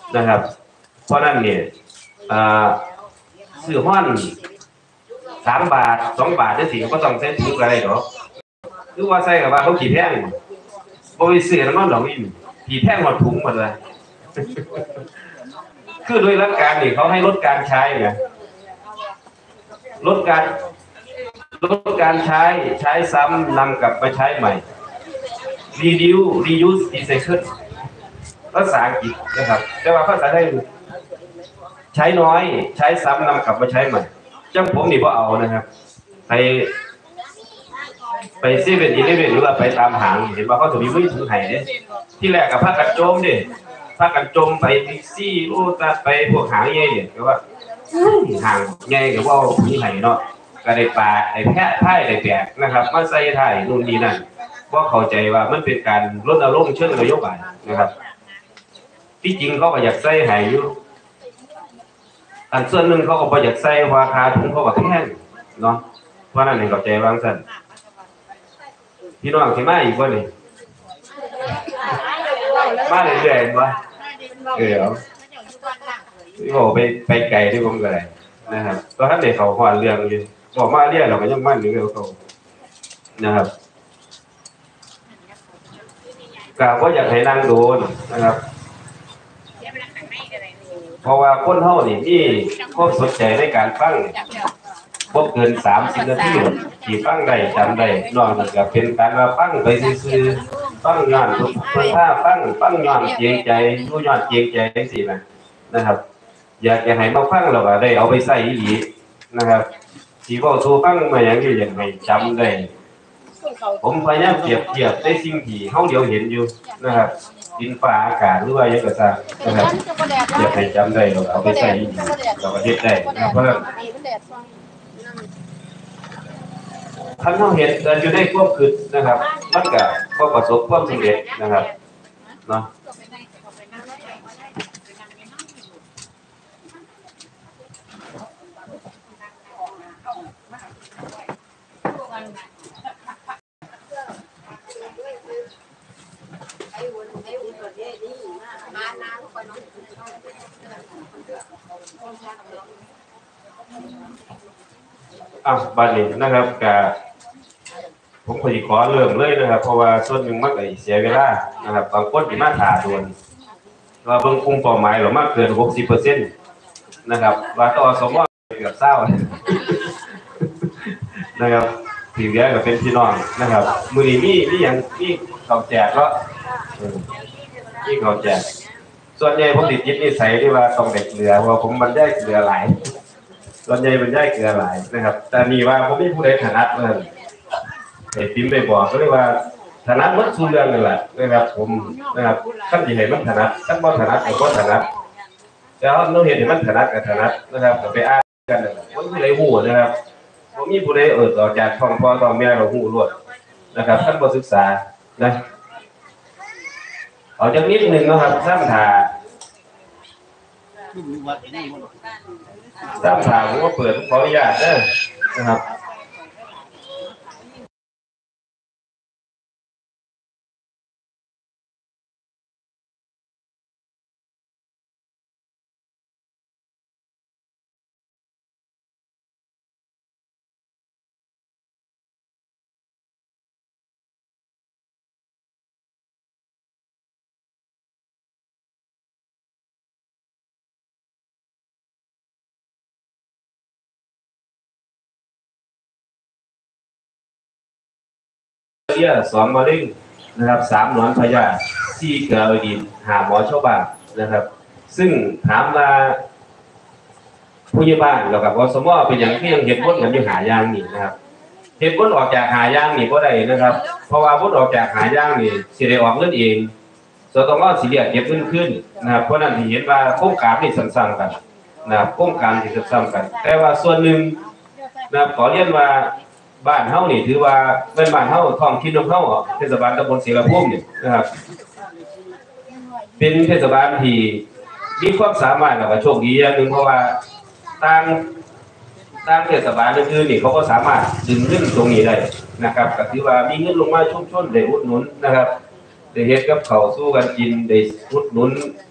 นะครับเพราะนั่นเนี่ยซื้อห้อน3 บาท 2 บาทได้สิก็ต้องใช้ถุงอะไรหรอหรือว่าใส่กับว่าเขาขี่แท่งบริสุทธิ์น้ำมันหลงอินขี่แท่งหมดถุงหมดเลยคือโดยหลักการนี่เขาให้ลดการใช้ไงลดการใช้ซ้ำนำกลับมาใช้ใหม่ reuse recycle ภาษาอังกฤษนะครับแต่ว่าภาษาไทยใช้น้อยใช้ซ้ำนำกลับมาใช้ใหม่จังผมนี่พอเอานะครับไปเซเว่นอีเลฟเว่นหรือว่าไปตามหางเห็นว่าเขาจะมีวิ่งถึงไห่เนี่ยที่แรกกับผ้ากันโจมดิผ้ากันโจมไปบิ๊กซี่โอ้ตาไปพวกหางใหญ่เนี่ยก็ว่าห่างใหญ่กับว่ามีไห่เนาะก็ได้ปลาไอ้แพะไถ่ได้แปลกนะครับมาใส่ไถ่นู่นนี่นั่นก็เข้าใจว่ามันเป็นการลดอารมณ์เชิงนโยบายนะครับที่จริงเขาก็อยากใส่ไห่อยู่อันส่วนหนึ่งเขาก็อยากใส่ราคาถุงเขาก็แพงเนาะเพราะนั่นเองเข้าใจบางส่วนพี่น้องที่มาอีกว่านี่มาเรื่อยๆวะพี่บอกไปไกลที่ผมก็ได้นะครับตอนท่านเด็กเขาขวานเรื่องอยู่บอกมาเรื่อยเราก็ยังมั่นอยู่กับเขานะครับกล่าวว่าอยากให้นั่งดูนะครับเพราะว่าคนเฮานี่มีความสนใจในการฟังบ่เกิน30 นาทีที่ฟังได้จำได้นอกจากเป็นการว่าฟังไปซื่อๆฟังย้อนเพิ่นถ้าฟังย้อนเกรงใจรู้ย้อนเกรงใจจังซี่นะครับอยากจะให้มาฟังแล้วก็ได้เอาไปใช้อีหลีนะครับสิเว้าสู่ฟังมาหยังอยู่อย่างให้จำได้ผมพยายามเปรียบเทียบในสิ่งที่เฮาเดียวเห็นอยู่นะครับดินฟ้าอากาศหรือว่าอย่างก็ตามนะครับอยากให้จำได้แล้วเอาไปใช้อีหลีแล้วก็เฮ็ดได้เพราะท่านต้องเห็นอยู่ในความคิดนะครับมันก็ประสบความสำเร็จนะครับเนาะบัดนี้นะครับผมขอเริ่มเลยนะครับเพราะว่าส่วนหนึ่งมันก็เสียเวลานะครับบางคนที่มาถ่าด่วนว่าเบิ่งกลุ่มเป้าหมายเรามากเกิน 60% นะครับว่าต่อสมมติเกือบเศร้านะครับสิ่งเดียวก็เป็นพี่น้องนะครับมื้อนี้มีหยังมีข้าวแจกก็มีข้าวแจกส่วนใหญ่ผมติดยึดนิสัยที่ว่าต้องเด็กเกลือว่าผมบรรยายเกลือหลายส่วนใหญ่บรรยายเกลือหลายนะครับแต่นี่ว่าผมไม่ผู้ใดถนัดเลยไอ้พิมพ์ไปบอกก็เรียกว่าถนัดมัดสู้เรื่องนั่นแหละนะครับผมนะครับขั้นที่ไหนมันถนัดขั้นบ่ถนัดก็ถนัดแล้วเราเห็นมันถนัดกับถนัดนะครับไปอ่านกันมันไม่ได้หูนะครับผมมีผู้ใดต่อจากท้องพ่อท้องแม่เราหูรวดนะครับขั้นบ่ศึกษานะเอาจากนิดหนึ่งนะครับสร้างถาผมก็เปิดขออนุญาตนะครับ2 มะเร็งนะครับ3 หนอนพยาธิ4 เกลือไอดินหาหมอชาวบ้านนะครับซึ่งถามว่าผู้ใหญ่บ้านแล้วกับสมมติเป็นอย่างที่ยังเห็นพ้นกันอยู่หายางนี่นะครับเห็นพ้นออกจากหายางนี่ก็ได้นะครับเพราะว่าพ้นออกจากหายางนี่สิได้ออกเงินเองสตง.สิเรียกเก็บเงินขึ้นนะครับเพราะนั้นที่เห็นว่าโครงการนี่ซ้ำๆกันนะครับโครงการที่ซ้ำๆกันแต่ว่าส่วนหนึ่งนะครับขอเรียนว่าบ้านเฮานี่ถือว่าเป็นบ้านเฮาท้องถิ่นของเฮาเทศบาลตำบลศรีละภูมินี่นะครับเป็นเทศบาลที่มีความสามารถแล้วก็โชคดีอย่างนึงเพราะว่าต่างเทศบาลอื่นๆนี่เขาก็สามารถดึงเงินตรงนี้ได้นะครับก็ถือว่ามีเงินลงมาชุมชนได้อุดหนุนนะครับได้เฮ็ดกับข้าวสู้กันกินได้อุดหนุน